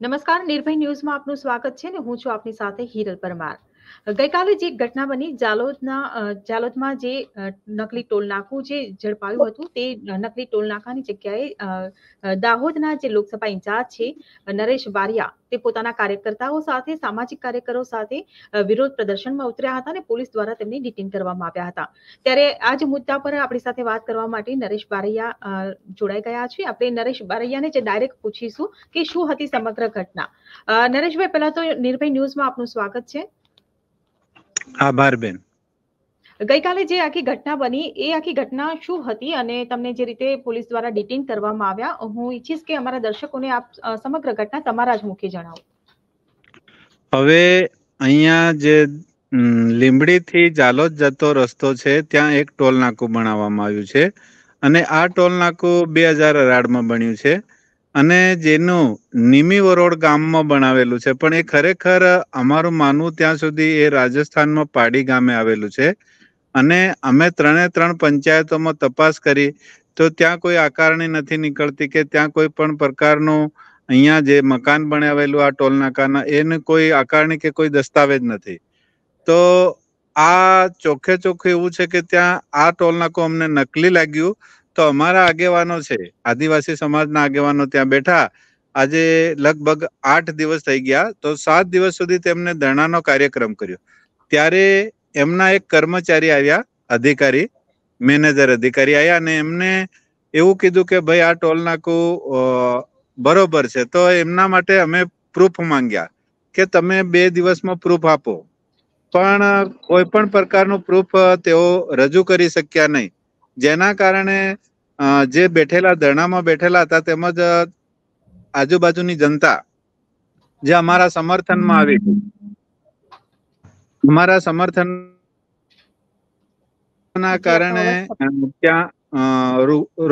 નમસ્કાર નિર્ભય ન્યૂઝમાં આપનું સ્વાગત છે ને હું છું આપની સાથે હિરલ પરમાર। ગઈકાલે જે ઘટના બની જાલોદમાં જે નકલી ટોલ નાકું જે ઝડપાયું હતું તે નકલી ટોલ નાકાની જગ્યાએ દાહોદના જે લોકસભા ઇન્ચાર્જ છે નરેશ બારિયા તે પોતાના કાર્યકર્તાઓ સાથે સામાજિક કાર્યકરો સાથે વિરોધ પ્રદર્શનમાં ઉતર્યા હતા અને પોલીસ દ્વારા તેમને ડિટેન કરવામાં આવ્યા હતા। ત્યારે આ જ મુદ્દા પર આપણી સાથે વાત કરવા માટે નરેશ બારૈયા જોડાઈ ગયા છે। આપણે નરેશ બારૈયાને જે ડાયરેક્ટ પૂછીશું કે શું હતી સમગ્ર ઘટના। નરેશભાઈ, પહેલા તો નિર્ભય ન્યૂઝમાં આપનું સ્વાગત છે। આભાર બેન। ગઈકાલે જે આખી ઘટના બની એ આખી ઘટના શું હતી અને તમને જે રીતે પોલીસ દ્વારા ડિટેન કરવામાં આવ્યા, હું ઈચ્છીશ કે અમારા દર્શકોને આપ સમગ્ર ઘટના તમારા જ મુખે જણાવો। હવે અહીંયા જે લીંબડીથી જાલોદ જતો રસ્તો છે ત્યાં એક ટોલ નાકું બનાવવામાં આવ્યું છે અને આ ટોલ નાકું 2018માં બન્યું છે અને જેનું નિમી વરોડ ગામમાં બનાવેલું છે, પણ એ ખરેખર અમારું માનવું ત્યાં સુધી એ રાજસ્થાનમાં પાડી ગામે આવેલું છે અને અમે 3 પંચાયતોમાં તપાસ કરી તો ત્યાં કોઈ આકારણી નથી નીકળતી કે ત્યાં કોઈ પણ પ્રકારનું અહીંયા જે મકાન બનાવેલું આ ટોલ નાકાના એને કોઈ આકારણી કે કોઈ દસ્તાવેજ નથી। તો આ ચોખ્ખે ચોખ્ખું એવું છે કે ત્યાં આ ટોલ નાકું અમને નકલી લાગ્યું। તો અમારા આગેવાનો છે, આદિવાસી સમાજના આગેવાનો ત્યાં બેઠા। આજે લગભગ 8 દિવસ થઈ ગયા, તો 7 દિવસ સુધી તેમને ધરણાનો કાર્યક્રમ કર્યો। ત્યારે એમના એક કર્મચારી આવ્યા, અધિકારી, મેનેજર અધિકારી આવ્યા અને એમને એવું કીધું કે ભાઈ આ ટોલ નાકું બરોબર છે। તો એમના માટે અમે પ્રૂફ માંગ્યા કે તમે 2 દિવસમાં પ્રૂફ આપો, પણ કોઈ પણ પ્રકારનું પ્રૂફ તેઓ રજૂ કરી શક્યા નહીં, જેના કારણે જે બેઠેલા ધરણામાં બેઠેલા હતા તેમજ આજુબાજુની જનતા જે અમારા સમર્થનમાં આવી, અમારા સમર્થનના કારણે ત્યાં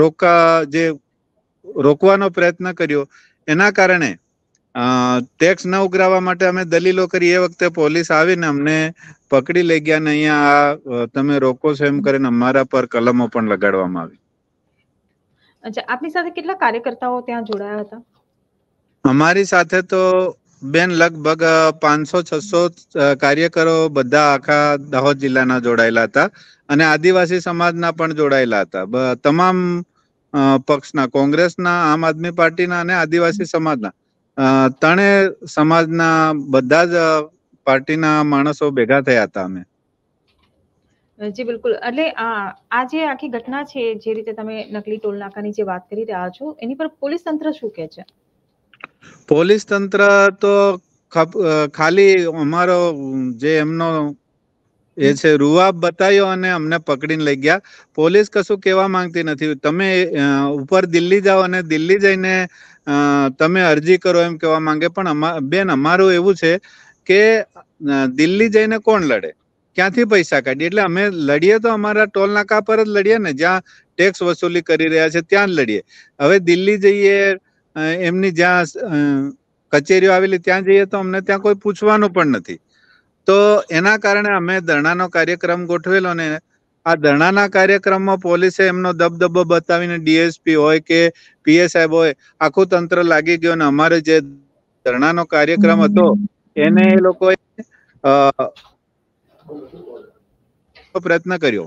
રોકવાનો પ્રયત્ન કર્યો। એના કારણે ટેક્સ ન ઉઘરાવવા માટે અમે દલીલો કરી। એ વખતે પોલીસ આવીને અમને પકડી લઈ ગયા ને અહીંયા તમે રોકો છો એમ કરીને અમારા પર કલમો પણ લગાડવામાં આવી। અચ્છા, આપની સાથે કેટલા કાર્યકર્તાઓ ત્યાં જોડાયા હતા? અમારી સાથે તો બેન લગભગ 500-600 કાર્યકરો બધા આખા દાહોદ જિલ્લાના જોડાયેલા હતા અને આદિવાસી સમાજના પણ જોડાયેલા હતા। તમામ પક્ષના, કોંગ્રેસના, આમ આદમી પાર્ટીના અને આદિવાસી સમાજના, ત્રણેય સમાજના બધા જ પાર્ટીના માણસો ભેગા થયા હતા અમે। જી બિલકુલ। એટલે આ જે આખી ઘટના છે, જે રીતે તમે નકલી ટોલ નાકાની જે વાત કરી રહ્યા છો, એની પર પોલીસ તંત્ર શું કહે છે? પોલીસ તંત્ર તો ખાલી અમારો જે એમનો એ છે રૂઆબ બતાવ્યો અને અમને પકડીને લઈ ગયા। પોલીસ કશું કહેવા માંગતી નથી। તમે ઉપર દિલ્હી જાઓ અને દિલ્હી જઈને તમે અરજી કરો એમ કહેવા માંગે, પણ બેન અમારું એવું છે કે દિલ્હી જઈને કોણ લડે, ક્યાંથી પૈસા કાઢીએ? એટલે અમે લડીએ તો અમારા ટોલ નાકા પર જ લડીએ ને, જ્યાં ટેક્સ વસૂલી કરી રહ્યા છે ત્યાં જ લડીએ। હવે દિલ્હી જઈએ, એમની જ્યાં કચેરીઓ આવેલી ત્યાં જઈએ તો અમને ત્યાં કોઈ પૂછવાનું પણ નથી। તો એના કારણે અમે ધરણાનો કાર્યક્રમ ગોઠવેલો ને આ ધરણાના કાર્યક્રમમાં પોલીસે એમનો દબદબો બતાવીને ડીએસપી હોય કે પીએ સાહેબ હોય, આખું તંત્ર લાગી ગયો અને અમારે જે ધરણાનો કાર્યક્રમ હતો એને એ લોકોએ પ્રયત્ન કર્યો।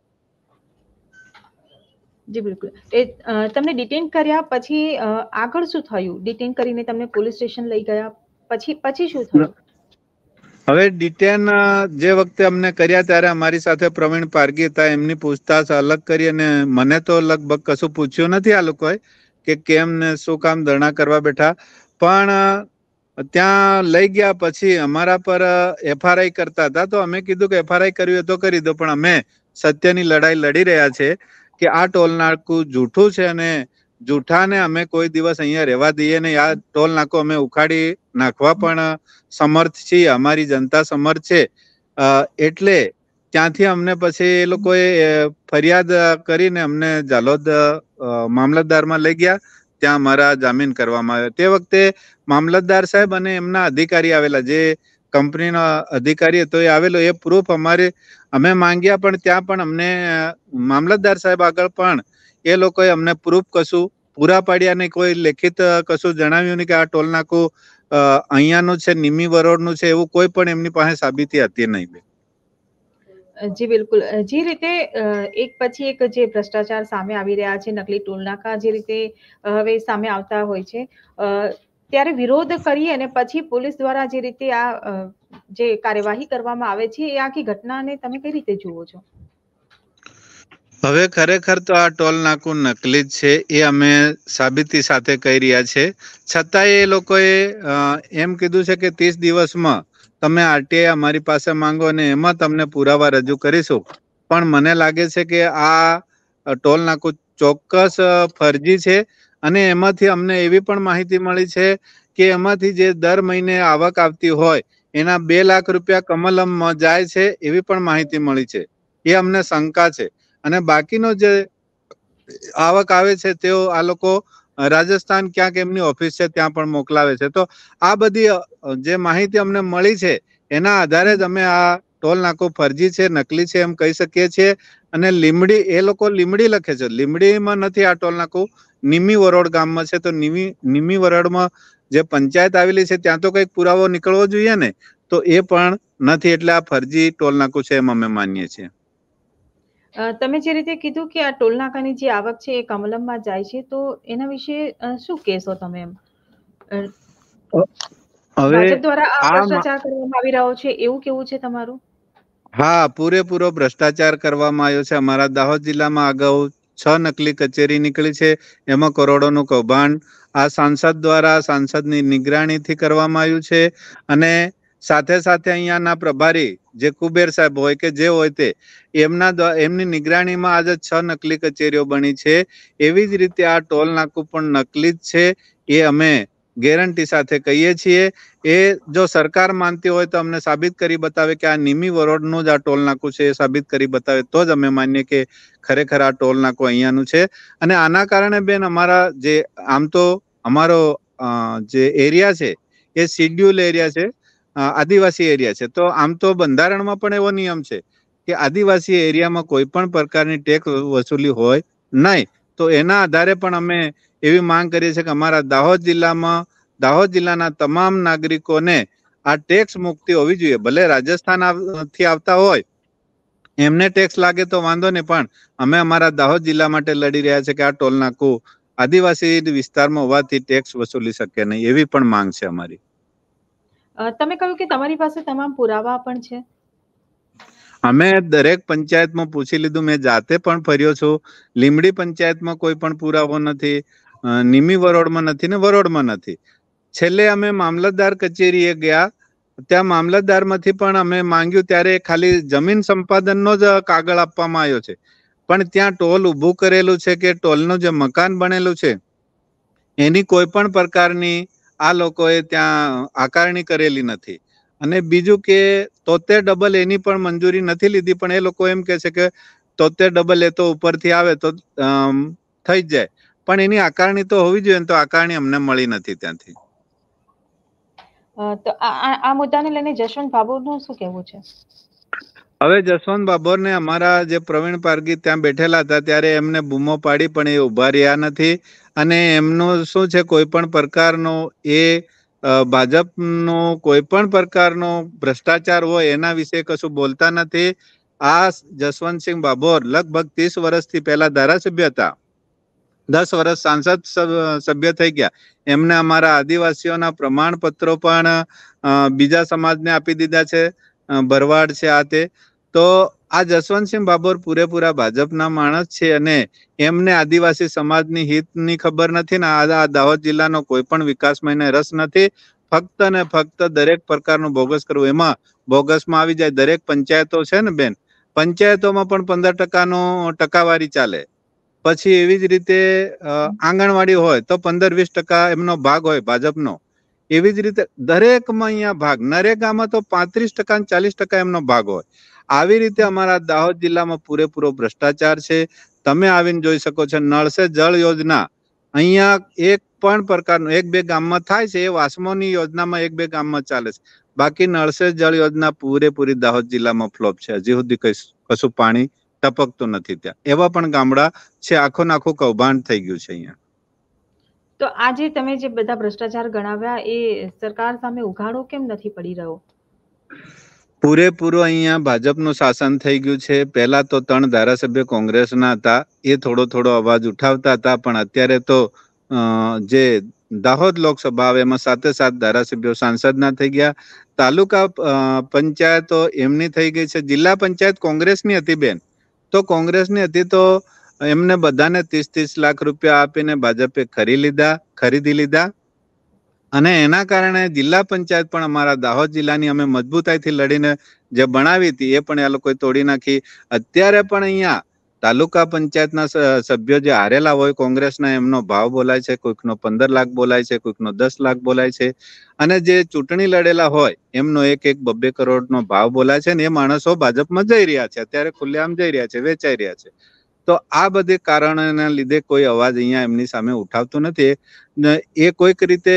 જી બિલકુલ। તમને ડિટેન કર્યા પછી આગળ શું થયું? ડિટેન કરીને તમને પોલીસ સ્ટેશન લઈ ગયા પછી શું થયું? હવે ડિટેન જે વખતે અમને કર્યા ત્યારે અમારી સાથે પ્રવીણ પારગી હતા, એમની પૂછતાછ અલગ કરી અને મને તો લગભગ કશું પૂછ્યું નથી આ લોકોએ કે કેમ ને શું કામ ધરણા કરવા બેઠા, પણ ત્યાં લઈ ગયા પછી અમારા પર એફઆરઆઈ કરતા હતા। તો અમે કીધું કે એફઆરઆઈ કરવી હોય તો કરી દો, પણ અમે સત્યની લડાઈ લડી રહ્યા છે કે આ ટોલ નાકું જૂઠું છે અને જૂઠાને અમે કોઈ દિવસ અહીંયા રહેવા દઈએ ને આ ટોલ નાકું અમે ઉખાડી નાખવા પણ સમર્થ છીએ, અમારી જનતા સમર્થ છે। એટલે ત્યાંથી અમને પછી એ લોકોએ ફરિયાદ કરીને અમને જાલોદ મામલતદારમાં લઈ ગયા, ત્યાં અમારા જામીન કરવામાં આવ્યા। તે વખતે મામલતદાર સાહેબ અને એમના અધિકારી આવેલા, જે કંપનીનો અધિકારી હતો એ આવેલો, એ પ્રૂફ અમે માંગ્યા પણ ત્યાં પણ અમને મામલતદાર સાહેબ આગળ પણ એ લોકોએ અમને પ્રૂફ કશું પૂરા પાડ્યા ને કોઈ લેખિત કશું જણાવ્યું નહીં કે આ ટોલ નાકું અહીંયાનું છે, નિમી વરોડનું છે, એવું કોઈ પણ એમની પાસે સાબિતી હતી નહીં બેન. જી બિલકુલ. જે રીતે એક પછી એક જે ભ્રષ્ટાચાર સામે આવી રહ્યા છે, નકલી ટોલનાકા જે રીતે હવે સામે આવતા હોય છે, ત્યારે વિરોધ કરી અને પછી પોલીસ દ્વારા જે રીતે આ જે કાર્યવાહી કરવામાં આવે છે, એ આખી ઘટનાને તમે કઈ રીતે જુઓ છો? હવે ખરેખર તો આ ટોલ નાકું નકલી જ છે, એ અમે સાબિતી સાથે કહી રહ્યા છે. છતાંય એ લોકોએ એમ કીધું છે કે 30 દિવસમાં તમે આરટીઆઈ અમારી પાસે માંગો અને એમાં તમને પુરાવા રજૂ કરીશું. પણ મને લાગે છે કે આ ટોલ નાકું ચોક્કસ ફરજી છે અને એમાંથી અમને એવી પણ માહિતી મળી છે કે એમાંથી જે દર મહિને આવક આવતી હોય એના 2 લાખ રૂપિયા કમલમમાં જાય છે, એવી પણ માહિતી મળી છે. એ અમને શંકા છે. અને બાકીનો જે આવક આવે છે તેઓ આ લોકો રાજસ્થાન ક્યાંક એમની ઓફિસ છે ત્યાં પણ મોકલાવે છે. તો આ બધી જે માહિતી અમને મળી છે એના આધારે જ અમે આ ટોલ નાકું ફરજી છે, નકલી છે એમ કહી શકીએ છીએ. અને લીમડી, એ લોકો લીમડી લખે છે, લીમડીમાં નથી આ ટોલ નાકું, નિમી વરોડ ગામમાં છે. તો નિમી વરોડમાં જે પંચાયત આવેલી છે ત્યાં તો કંઈક પુરાવો નીકળવો જોઈએ ને, તો એ પણ નથી. એટલે આ ફરજી ટોલ નાકું છે એમ અમે માનીએ છીએ. તમે જે રીતે કીધું કે આ ટોલનાકાની જે આવક છે એ કમલમમાં જાય છે, તો એના વિશે શું કહેશો તમે? એમ હવે ભાજપ દ્વારા આ આ ભ્રષ્ટાચાર કરવામાં આવી રહ્યો છે એવું કેવું છે તમારું? હા, પૂરેપૂરો ભ્રષ્ટાચાર કરવામાં આવ્યો છે. અમારા દાહોદ જિલ્લામાં અગાઉ 6 નકલી કચેરી નીકળી છે, એમાં કરોડોનું કૌભાંડ આ સાંસદ દ્વારા, સાંસદની નિગરાણીથી કરવામાં આવ્યું છે. અને સાથે સાથે અહીંયાના પ્રભારી જે કુબેર સાહેબ હોય કે જે હોય તે, એમની નિગરાણીમાં આજે 6 નકલી કચેરીઓ બની છે. એવી જ રીતે આ ટોલ નાકું પણ નકલી જ છે, એ અમે ગેરંટી સાથે કહીએ છીએ. એ જો સરકાર માનતી હોય તો અમને સાબિત કરી બતાવે કે આ નિમી વરોડનું જ આ ટોલ નાકું છે, એ સાબિત કરી બતાવે તો જ અમે માનીએ કે ખરેખર આ ટોલ નાકું અહીંયાનું છે. અને આના કારણે બેન અમારા જે આમ તો અમારો જે એરિયા છે એ શિડ્યુલ એરિયા છે, આદિવાસી એરિયા છે. તો આમ તો બંધારણમાં પણ એવો નિયમ છે કે આદિવાસી એરિયામાં કોઈ પણ પ્રકારની ટેક્સ વસૂલી હોય નહીં. તો એના આધારે પણ અમે એવી માંગ કરીએ છીએ કે અમારા દાહોદ જિલ્લાના તમામ નાગરિકોને આ ટેક્સ મુક્તિ હોવી જોઈએ. ભલે રાજસ્થાન થી આવતા હોય એમને ટેક્સ લાગે તો વાંધો નહીં, પણ અમે અમારા દાહોદ જિલ્લા માટે લડી રહ્યા છે કે આ ટોલ નાકું આદિવાસી વિસ્તારમાં હોવાથી ટેક્સ વસૂલી શકે નહીં, એવી પણ માંગ છે અમારી. તમે કહ્યું કે તમારી પાસે તમામ પુરાવા પણ છે. અમે દરેક પંચાયતમાં પૂછી લીધું, મેં જાતે પણ ફર્યો છું. લીમડી પંચાયતમાં કોઈ પણ પુરાવો નથી, નિમી વરોડમાં નથી ને વરોડમાં નથી. છેલ્લે અમે મામલતદાર કચેરીએ ગયા, ત્યાં મામલતદારમાંથી પણ અમે માંગ્યું ત્યારે ખાલી જમીન સંપાદનનો જ કાગળ આપવામાં આવ્યો છે. પણ ત્યાં ટોલ ઊભું કરેલું છે કે ટોલનું જે મકાન બનેલું છે એની કોઈ પણ પ્રકારની આ લોકોએ ત્યાં આકારણી કરેલી નથી. અને બીજું કે 73 એની પણ મંજૂરી નથી લીધી, પણ એ લોકો એમ કહે છે કે 73 એ તો ઉપરથી આવે તો થઈ જ જાય, પણ એની આકારણી તો હોવી જોઈએ. તો આકારણી અમને મળી નથી ત્યાંથી. તો આ મુદ્દાને લઈને જશવંત ભાભોરનું શું કહેવું છે? હવે જસવંત બાબોરને અમારા જે પ્રવીણ પારગી ત્યાં બેઠેલા હતા ત્યારે એમને બૂમો પાડી, પણ એ ઉભા રહ્યા નથી. અને એમનું શું છે, કોઈ પણ પ્રકારનો એ ભાજપનો કોઈ પણ પ્રકારનો ભ્રષ્ટાચાર હોય એના વિશે કશું બોલતા નથી. આ જસવંતસિંહ બાબોર લગભગ 30 વર્ષથી પહેલા ધારાસભ્ય હતા, 10 વર્ષ સાંસદ સભ્ય થઈ ગયા. એમને અમારા આદિવાસીઓના પ્રમાણપત્રો પણ બીજા સમાજને આપી દીધા છે, ભરવાડ છે આ તે. તો આ જસવંતસિંહ બાબોર પૂરેપૂરા ભાજપના માણસ છે અને એમને આદિવાસી સમાજની હિતની ખબર નથી ને આ દાહોદ જિલ્લાનો કોઈ પણ વિકાસમાં એને રસ નથી. ફક્ત ને ફક્ત દરેક પ્રકારનું બોગસ કરવું, એમાં બોગસમાં આવી જાય દરેક પંચાયતો છે ને બેન, પંચાયતોમાં પણ 15% ટકાવારી ચાલે. પછી એવી જ રીતે આંગણવાડી હોય તો 15-20% એમનો ભાગ હોય ભાજપનો. એવી જ રીતે દરેકમાં અહીંયા ભાગ, નરેગામાં તો 35% અને 40% એમનો ભાગ હોય. આવી રીતે અમારા દાહોદ જિલ્લામાં પૂરેપૂરો ભ્રષ્ટાચાર છે. તમે આવીને જોઈ શકો છો. નળ સે જળ યોજના અહીંયા એક પણ પ્રકારનું 1-2 ગામમાં થાય છે, એ વાસ્મોની યોજનામાં 1-2 ગામમાં ચાલે છે. બાકી નળ સે જળ યોજના પૂરેપૂરી દાહોદ જિલ્લામાં ફ્લોપ છે. હજી સુધી કશું પાણી ટપકતું નથી ત્યાં. એવા પણ ગામડા છે, આખું કૌભાંડ થઈ ગયું છે અહીંયા. તો આજે તમે જે બધા ભ્રષ્ટાચાર ગણાવ્યા એ સરકાર સામે ઉઘાડો કેમ નથી પડી રહ્યો? પૂરેપૂરું અહીંયા ભાજપનું શાસન થઈ ગયું છે. પહેલા તો 3 ધારાસભ્ય કોંગ્રેસના હતા, એ થોડો અવાજ ઉઠાવતા હતા, પણ અત્યારે તો જે દાહોદ લોકસભા આવે એમાં 7 ધારાસભ્યો સાંસદના થઈ ગયા. તાલુકા પંચાયતો એમની થઈ ગઈ છે. જિલ્લા પંચાયત કોંગ્રેસની હતી બેન, તો કોંગ્રેસની હતી તો એમને બધાને 30-30 લાખ રૂપિયા આપીને ભાજપે ખરીદી લીધા અને એના કારણે જિલ્લા પંચાયત પણ અમારા દાહોદ જિલ્લાની અમે મજબૂતાઈથી લડીને જે બનાવી હતી એ પણ એ લોકોએ તોડી નાખી. અત્યારે પણ અહીંયા તાલુકા પંચાયતના સભ્યો જે હારેલા હોય કોંગ્રેસના, એમનો ભાવ બોલાય છે, કોઈકનો 15 લાખ બોલાય છે, કોઈકનો 10 લાખ બોલાય છે, અને જે ચૂંટણી લડેલા હોય એમનો 1-2 કરોડનો ભાવ બોલાય છે, ને એ માણસો ભાજપમાં જઈ રહ્યા છે, અત્યારે ખુલ્લેઆમ જઈ રહ્યા છે, વેચાઈ રહ્યા છે. તો આ બધી કારણોના લીધે કોઈ અવાજ અહીંયા એમની સામે ઉઠાવતું નથી. એ કોઈક રીતે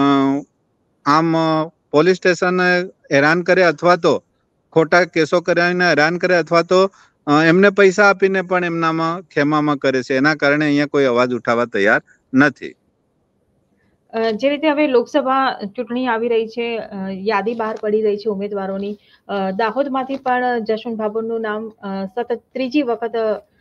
આમ પોલીસ સ્ટેશન હેરાન કરે અથવા તો ખોટા કેસો કરાવીને હેરાન કરે અથવા તો એમને પૈસા આપીને પણ એમનામાં ખેમામાં કરે છે. એના કારણે અહીંયા કોઈ અવાજ ઉઠાવવા તૈયાર નથી. જે રીતે હવે લોકસભા ચૂંટણી આવી રહી છે, યાદી બહાર પડી રહી છે ઉમેદવારોની, દાહોદમાંથી પણ જશવંત ભાભોરનું નામ સતત ત્રીજી વખત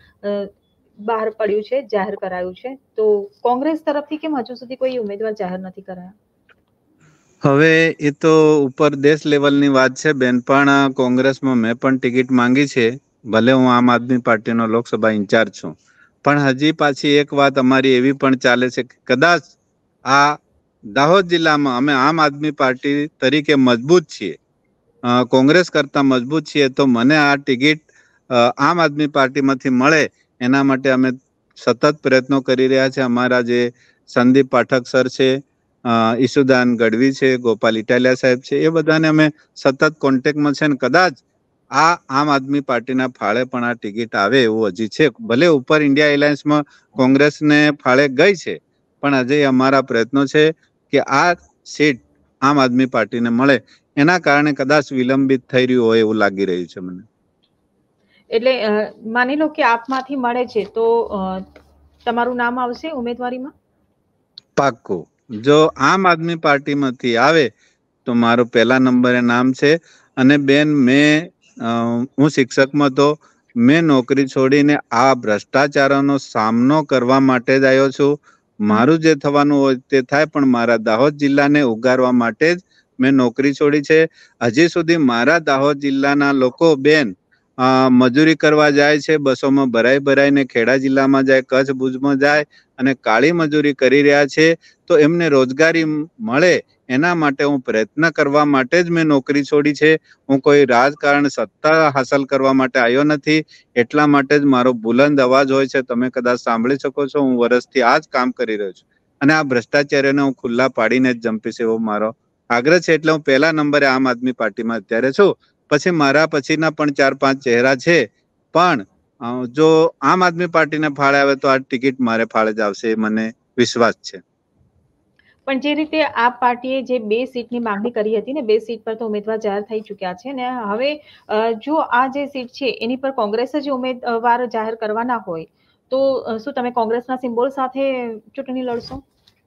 બહાર પડ્યું છે, જાહેર કરાયું છે. તો કોંગ્રેસ તરફથી કેમ હજુ સુધી કોઈ ઉમેદવાર જાહેર નથી કરાયા? હવે એ તો ઉપર દેશ લેવલની વાત છે બેન, પણ કોંગ્રેસમાં મેં પણ ટિકિટ માંગી છે. ભલે હું આમ આદમી પાર્ટીનો લોકસભા ઇન્ચાર્જ છું, પણ હજી પાછી એક વાત અમારી એવી પણ ચાલે છે કે કદાચ આ દાહોદ જિલ્લામાં અમે આમ આદમી પાર્ટી તરીકે મજબૂત છીએ, કોંગ્રેસ કરતા મજબૂત છીએ, તો મને આ ટિકિટ આમ આદમી પાર્ટીમાંથી મળે એના માટે અમે સતત પ્રયત્નો કરી રહ્યા છે. અમારા જે સંદીપ પાઠક સર છે, ઈસુદાન ગઢવી છે, ગોપાલ ઇટાલિયા સાહેબ છે, એ બધાને અમે સતત કોન્ટેક્ટમાં છે, ને કદાચ આ આમ આદમી પાર્ટીના ફાળે પણ આ ટિકિટ આવે એવું હજી છે. ભલે ઉપર ઇન્ડિયા એલાયન્સમાં કોંગ્રેસને ફાળે ગઈ છે, પણ હજી અમારા પ્રયત્નો છે કે આ સીટ આમ આદમી પાર્ટીને મળે. એના કારણે કદાચ વિલંબિત થઈ રહ્યું હોય એવું લાગી રહ્યું છે મને. એટલે માની લો કે આપમાંથી મળે છે તો તમારું નામ આવશે ઉમેદવારીમાં? પાક્કું. જો આમ આદમી પાર્ટીમાંથી આવે તો મારું પહેલા નંબરે નામ છે. અને બેન, હું શિક્ષકમાં તો મેં નોકરી છોડીને આ ભ્રષ્ટાચારોનો સામનો કરવા માટે જ આવ્યો છું. મારું જે થવાનું હોય તે થાય, પણ મારા દાહોદ જિલ્લાને ઉગારવા માટે જ મેં નોકરી છોડી છે. હજી સુધી મારા દાહોદ જિલ્લાના લોકો બેન મજૂરી કરવા જાય છે, બસોમાં ભરાઈને ખેડા જિલ્લામાં જાય, કચ્છ ભુજમાં જાય અને કાળી મજૂરી કરી રહ્યા છે. તો એમને રોજગારી મળે એના માટે હું પ્રયત્ન કરવા માટે જ મેં નોકરી છોડી છે. હું કોઈ રાજકારણ સત્તા હાંસલ કરવા માટે આવ્યો નથી. એટલા માટે જ મારો બુલંદ અવાજ હોય છે. તમે કદાચ સાંભળી શકો છો, હું વર્ષથી આ જ કામ કરી રહ્યો છું અને આ ભ્રષ્ટાચારીઓને હું ખુલ્લા પાડીને જ જંપીશ એવો મારો આગ્રહ છે. એટલે હું પહેલા નંબરે આમ આદમી પાર્ટીમાં અત્યારે છું. પછી મારા પછીના પણ 4-5 ચહેરા છે, પણ જો આમ આદમી પાર્ટીને ફાળે આવે તો આ ટિકિટ મારે ફાળે જ આવશે, એ મને વિશ્વાસ છે. પણ જે રીતે આપ પાર્ટીએ જે 2 સીટની માંગણી કરી હતી ને, 2 સીટ પર તો ઉમેદવાર જાહેર થઈ ચૂક્યા છે ને, હવે જો આ જે સીટ છે એની પર કોંગ્રેસ જ ઉમેદવાર જાહેર કરવાના હોય તો શું તમે કોંગ્રેસના સિમ્બોલ સાથે ચૂંટણી લડશો?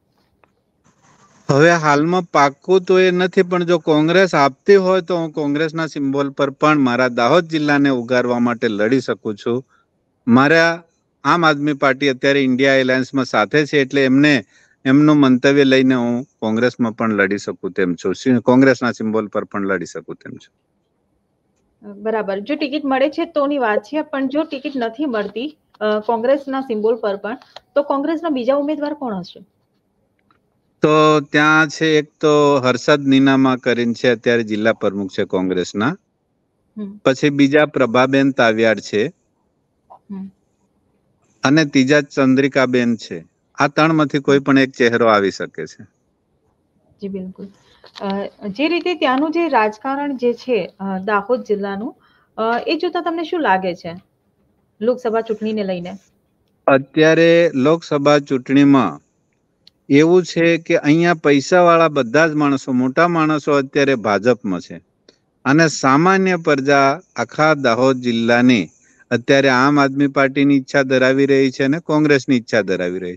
હવે હાલમાં પાક્કું તો એ નથી, પણ જો કોંગ્રેસ આપતી હોય તો હું કોંગ્રેસના સિમ્બોલ પર પણ મારા દાહોદ જિલ્લાને ઉગારવા માટે લડી શકું છું. મારા આમ આદમી પાર્ટી અત્યારે ઇન્ડિયા એલાયન્સમાં સાથે છે, એટલે એમનું મંતવ્ય લઈને હું કોંગ્રેસમાં પણ લડી શકું તેમ છું, કોંગ્રેસના સિમ્બોલ પર પણ લડી શકું તેમ છું. બરાબર. જો ટિકિટ મળે છે તોની વાત છે, પણ જો ટિકિટ નથી મળતી કોંગ્રેસના સિમ્બોલ પર પણ, તો કોંગ્રેસના બીજા ઉમેદવાર કોણ હશે? તો ત્યાં છે એક તો હર્ષદ નીનામા કરીને છે, અત્યારે જિલ્લા પ્રમુખ છે કોંગ્રેસના. પછી બીજા પ્રભાબેન તાવિયાડ છે અને ત્રીજા ચંદ્રિકાબેન છે. આ 3માંથી કોઈ પણ એક ચહેરો આવી શકે છે. જી બિલકુલ. જે રીતે ત્યાંનું જે રાજકારણ જે છે દાહોદ જિલ્લાનું, એ જોતા તમને શું લાગે છે લોકસભા ચૂંટણીને લઈને? અત્યારે લોકસભા ચૂંટણીમાં એવું છે કે અહીંયા પૈસાવાળા બધા જ માણસો, મોટા માણસો અત્યારે ભાજપમાં છે અને સામાન્ય પ્રજા આખા દાહોદ જિલ્લાની અત્યારે આમ આદમી પાર્ટીની ઈચ્છા ધરાવી રહી છે અને કોંગ્રેસની ઈચ્છા ધરાવી રહી.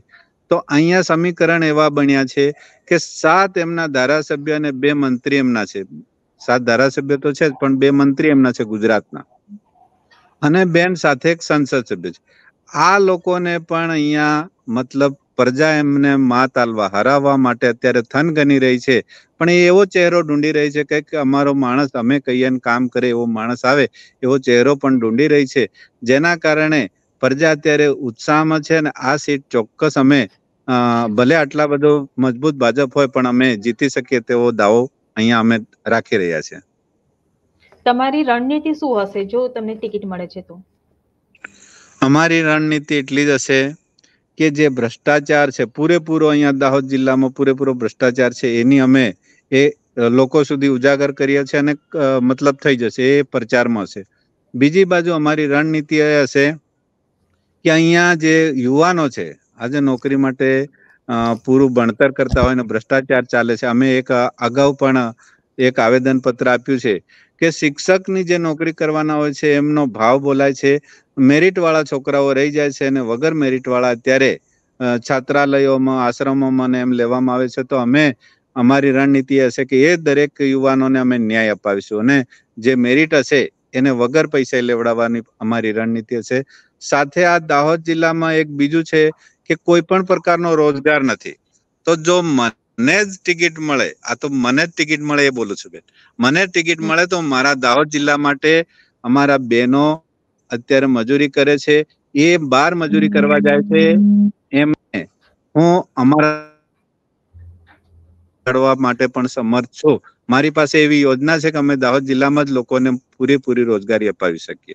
તો અહીંયા સમીકરણ એવા બન્યા છે કે 7 એમના ધારાસભ્ય અને 2 મંત્રી એમના છે. 7 ધારાસભ્ય તો છે જ, પણ 2 મંત્રી એમના છે ગુજરાતના, અને બેન સાથે એક સંસદ સભ્ય છે. આ લોકોને પણ અહીંયા મતલબ પ્રજા એમને માત આલવા હરાવવા માટે અત્યારે થનગની રહી છે. પણ એ એવો ચહેરો ઢૂંઢી રહી છે કે અમારો માણસ અમે કહીએ ને કામ કરે એવો માણસ આવે એવો ચહેરો પણ ઢૂંઢી રહી છે, જેના કારણે પ્રજા અત્યારે ઉત્સાહમાં છે. અને આ સીટ ચોક્કસ અમે ભલે આટલા બધો મજબૂત ભાજપ હોય પણ અમે જીતી શકીએ તેવો દાવો અહીંયા અમે રાખી રહ્યા છે. તમારી રણનીતિ શું હશે જો તમને ટિકિટ મળે છે તો? અમારી રણનીતિ એટલી જ હશે કે જે ભ્રષ્ટાચાર છે પૂરેપૂરો અહીંયા દાહોદ જિલ્લામાં પૂરેપૂરો ભ્રષ્ટાચાર છે એની અમે એ લોકો સુધી ઉજાગર કરીએ છીએ અને મતલબ થઈ જશે એ પ્રચારમાં હશે. બીજી બાજુ અમારી રણનીતિ એ હશે કે અહીંયા જે યુવાનો છે આજે નોકરી માટે પૂરું ભણતર કરતા હોય ને ભ્રષ્ટાચાર ચાલે છે. અમે એક અગાઉ પણ એક આવેદન પત્ર આપ્યું છે કે શિક્ષકની જે નોકરી કરવાના હોય છે એમનો ભાવ બોલાય છે, મેરિટ વાળા છોકરાઓ રહી જાય છે અને વગર મેરિટ વાળા અત્યારે છાત્રાલયોમાં આશ્રમોમાં એમ લેવામાં આવે છે. તો અમે અમારી રણનીતિ હશે કે એ દરેક યુવાનોને અમે ન્યાય અપાવીશું અને જે મેરિટ હશે એને વગર પૈસા લેવડાવવાની અમારી રણનીતિ હશે. સાથે આ દાહોદ જિલ્લામાં એક બીજું છે કે કોઈ પણ પ્રકારનો રોજગાર નથી. તો જો મને જ ટિકિટ મળે, આ તો મને જ ટિકિટ મળે એ બોલું છું બેન, મને ટિકિટ મળે તો મારા દાહોદ જિલ્લા માટે અમારા બહેનો અત્યારે મજૂરી કરે છે, એ બહાર મજૂરી કરવા જાય છે, એમને હું અમારા કરવા માટે પણ સમર્થ છું. મારી પાસે એવી યોજના છે કે અમે દાહોદ જિલ્લામાં જ લોકોને પૂરેપૂરી રોજગારી અપાવી શકીએ.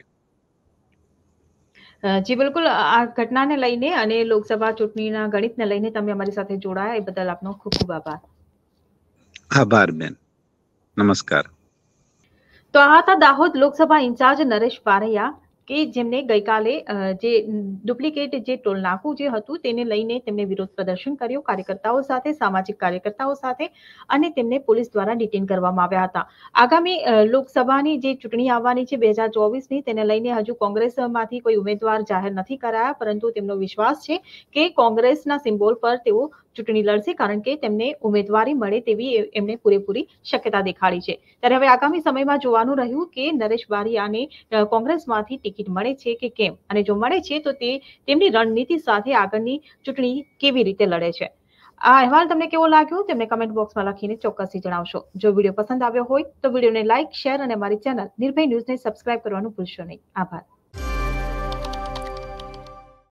જી બિલકુલ, આ ઘટનાને લઈને અને લોકસભા ચૂંટણીના ગણિતને લઈને તમે અમારી સાથે જોડાયા એ બદલ આપનો ખૂબ ખૂબ આભાર. આભાર બેન, નમસ્કાર. તો આ હતા દાહોદ લોકસભા ઇન્ચાર્જ નરેશ બારૈયા કે જેમને ગઈકાલે જે ડુપ્લિકેટ જે ટોલ નાકું જે હતું તેને લઈને તેમને વિરોધ પ્રદર્શન કર્યું કાર્યકર્તાઓ સાથે, સામાજિક કાર્યકર્તાઓ સાથે, અને તેમને પોલીસ દ્વારા ડિટેન કરવામાં આવ્યા હતા. આગામી લોકસભાની જે ચૂંટણી આવવાની છે 2024ની, તેને લઈને હજુ કોંગ્રેસમાંથી કોઈ ઉમેદવાર જાહેર નથી કરાયા, પરંતુ તેમનો વિશ્વાસ છે કે કોંગ્રેસના સિમ્બોલ પર તેઓ ચૂંટણી લડશે, કારણ કે તેમને ઉમેદવારી મળે તેવી એમને પૂરેપૂરી શક્યતા દેખાડી છે. ત્યારે હવે આગામી સમયમાં જોવાનું રહ્યું કે નરેશ બારૈયાને કોંગ્રેસમાંથી ટિકિટ મળે છે કે કેમ, અને જો મળે છે તો તે તેમની રણનીતિ સાથે આગળની ચૂંટણી કેવી રીતે લડે છે. આ અહેવાલ તમને કેવો લાગ્યો તેમને કમેન્ટ બોક્સમાં લખીને ચોક્કસથી જણાવશો. જો વિડીયો પસંદ આવ્યો હોય તો વિડીયોને લાઇક, શેર અને અમારી ચેનલ નિર્ભય ન્યૂઝને સબસ્ક્રાઇબ કરવાનું ભૂલશો નહીં. આભાર.